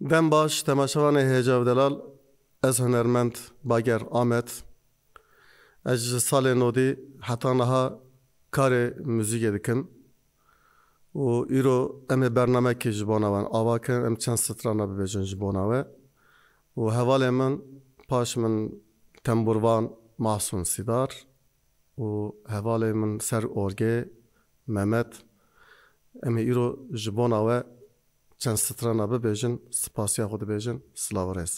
دم باش تماشاوان هجاب دلال از هنرمند باگر آمد از سال نودی حتی نها کار موزیک دکم و ایرو ام برنامه که جبانوان آوا کن ام چند سترانه ببیجن جبانوه و حوال من پاش من تنبوروان محسون سیدار و حوال من سر اورگه ممت ام ایرو جبانوه چند سترانه ببیجن سپاسیا خود ببیجن سلاو رس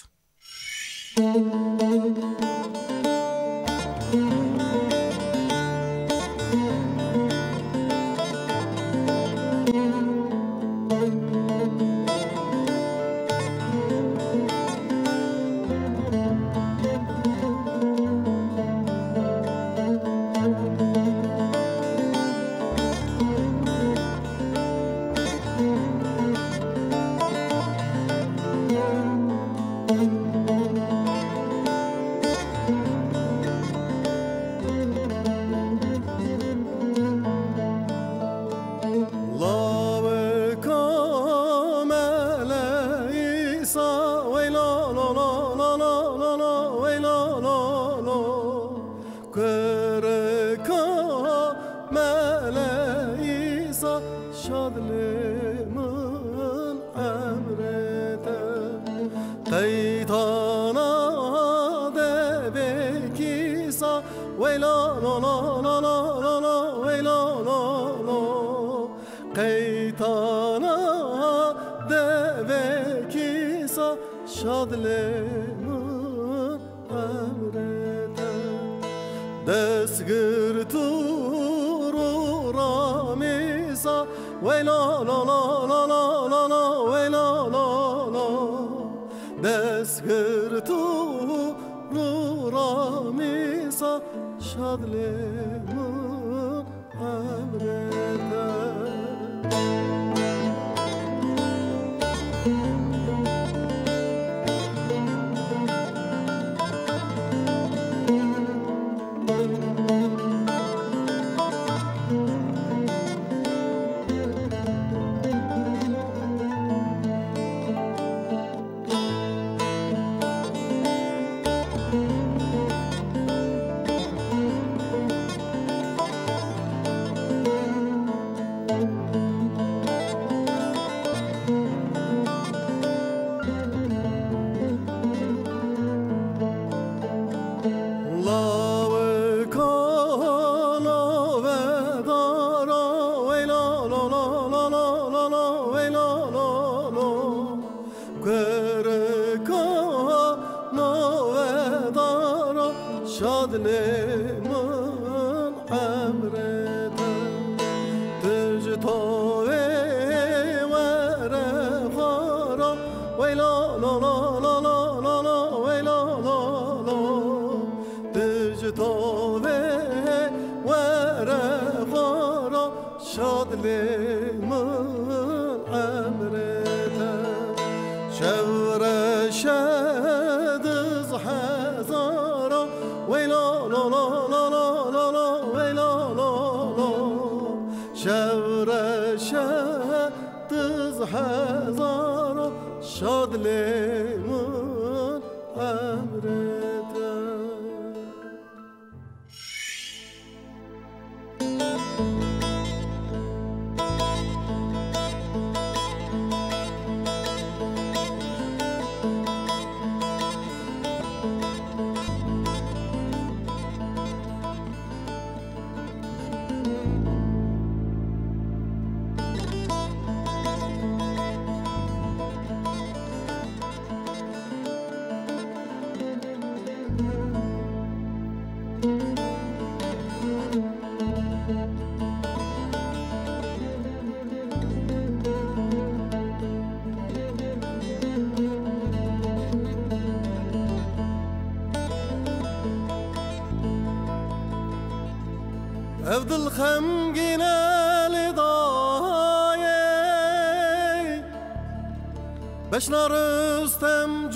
افضل خمگینه لدایه بشنا رستم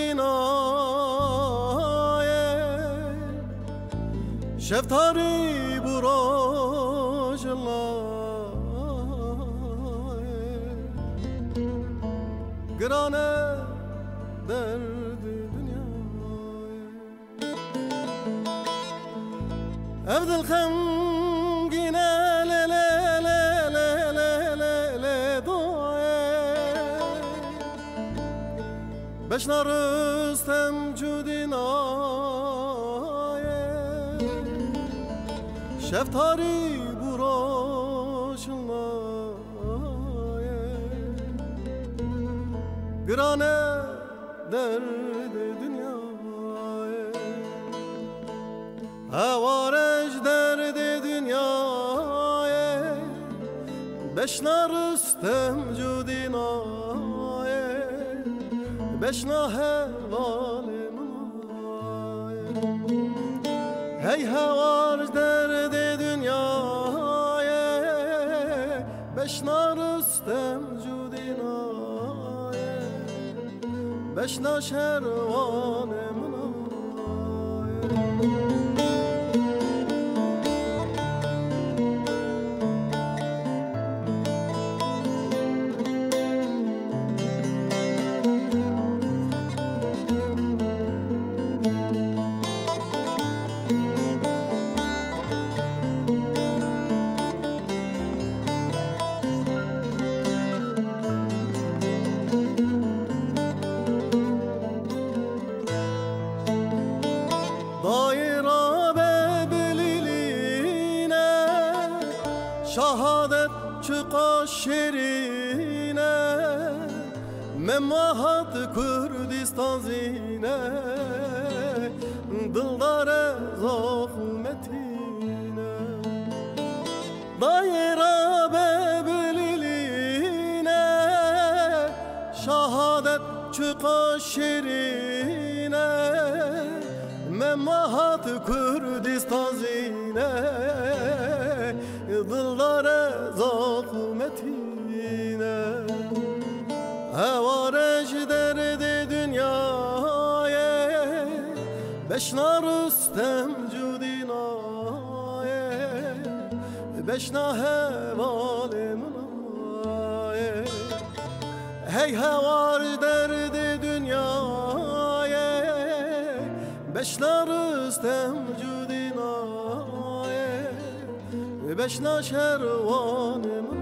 جودینایه شفتاری براج الله گرانه درد دنیای اف دل خمگینه لی لی لی لی لی لی لی دوای بشنا رستم جودینای شفتاری براşılmay گرانه درد dünyaya هوارش درد dünyaya بشنا رستم جودینای بشنا حوال منای هی هوارش درد dünyaya بشنا رستم جودینای بشنا شروان منای شهادت چقا شیرینه مماحت کردستان زینه دلدار زخمتینه دایره ببلیلینه شهادت چقا شیرینه مماحت کردستان زینه دلدار زخمتینه هوارش درد dünyaya بشنا رستم جودینای بشنا حوال منای هی هوارش درد dünyaya بشنا رستم جودینای بشنا شروان منای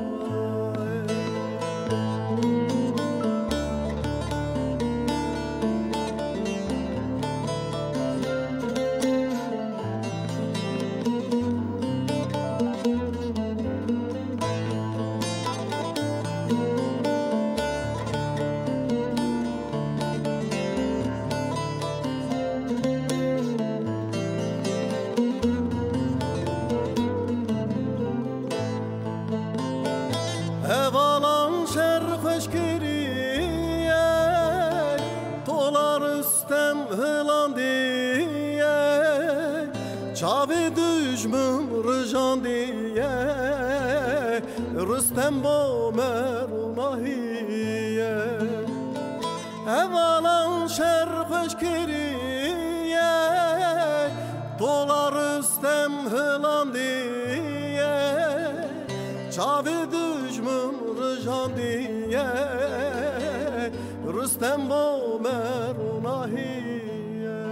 Evalan şerhoş kiriye Tolar üstem hılan diye Çavi düşmüm rıjan diye Rüstem bo merunahiye Evalan şerhoş kiriye Tolar üstem hılan diye Çavi düşmüm rıjan diye Rüstem bo merunahiye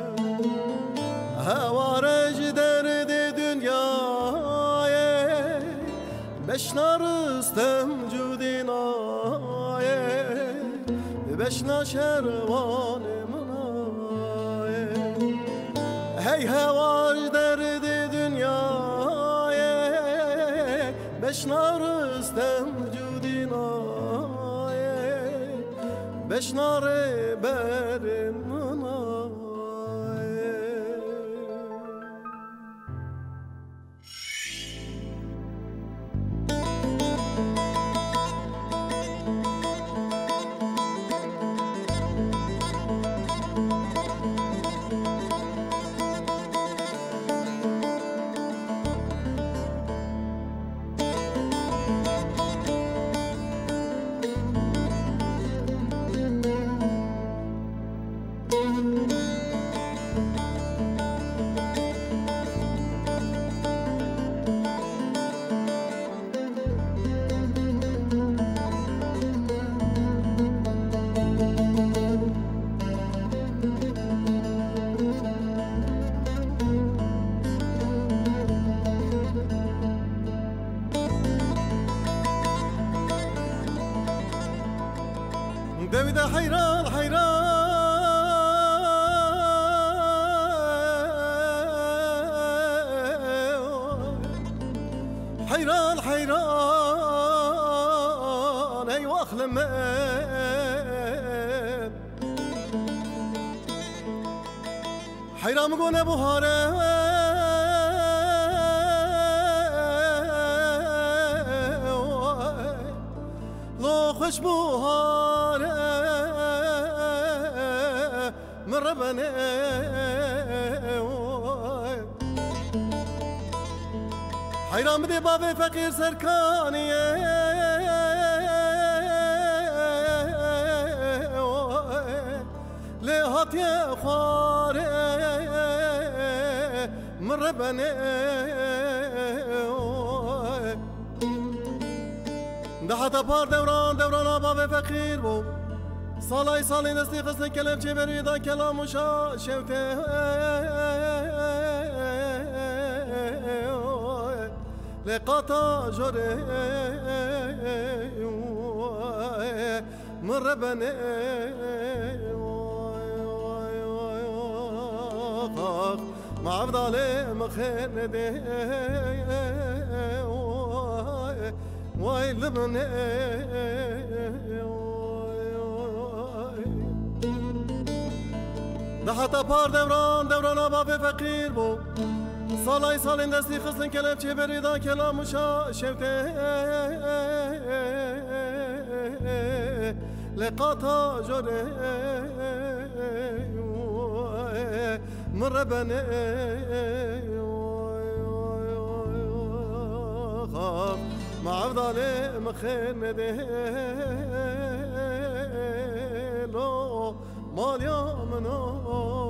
Hevarej derdi dünyaya Beşna Rüstem cudinaye Beşna şervan mınaye Hey hevarej derdi dünyaya Beşna Rüstem cudinaye Beşna reberim mınaye دويدا حيران حيران حيران ايوا اخلم حيران مقون ابو هاره لو خوش بوهاره من ربنا حيران بدي بابي فقير سركاني لهات يا خواري من ربنا ده حتى بار دوران بابي فقير بو سالی دستی خسن کلم چه بریدان کلام و شوته لقاطا جره من ربنا مع افضل مخن ده ويل من ده حتى بار دوران باب فقير بو سالی دستی خسن کلم چه بریدان کلام و شوته لقاطا جره من ربنا مع افضل مخن ده لو مال يومنا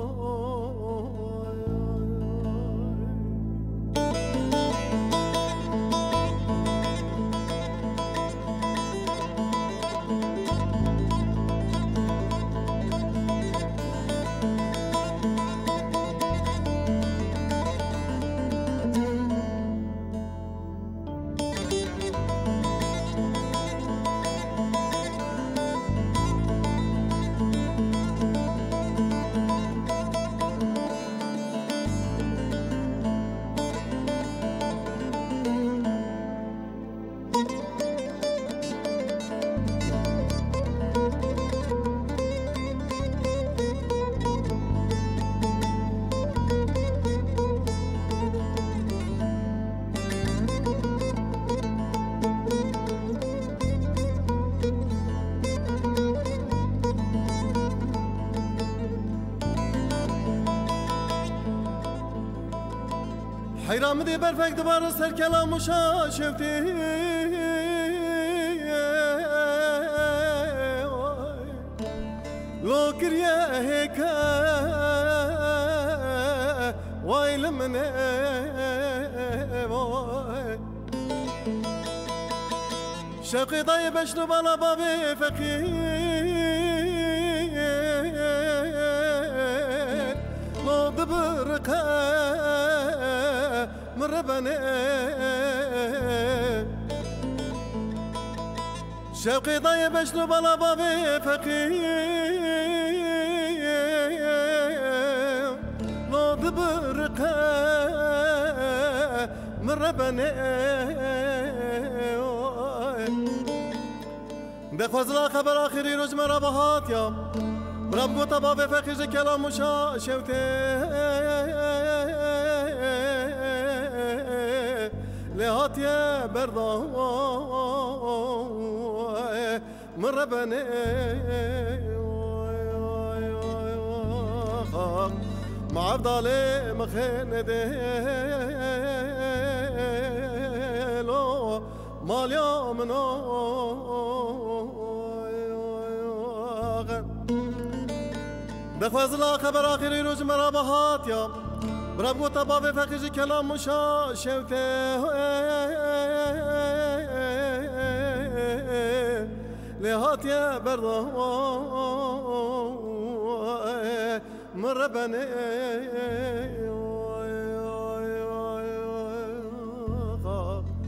حيران مدي برفك دبار سر كلام وشا شفتي لو كريا هيك ويل من شوقي طيب اشرب على بابي فقير لو دبرقه من ربنا شوقي طيب اشرب على بابي فقير لو دبرقه من ربنا بخواز لا خبر آخری روز مرا بهات یا رب گوتا بابي فقير كلام وشا شوته لهات يا برضا من ربنا مع افضل مخن ديلو مال يومنا بفضل خبر آخری روز مرا بهات یا براب گوتا باب فقیج کلام مشا شوته لهات یا برضا من ربنا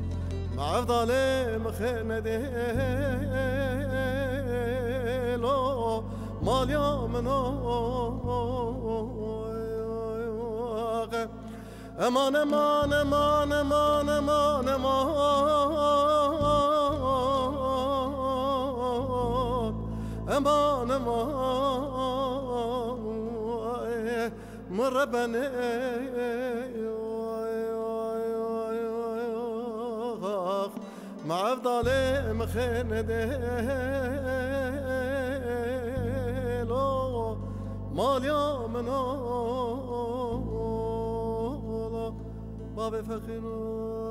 مع افضل مخنده لو مالیا منو امان امان امان امان امان امان امان مربني مع افضالي مخين ديلو ماليا منو باب فخينو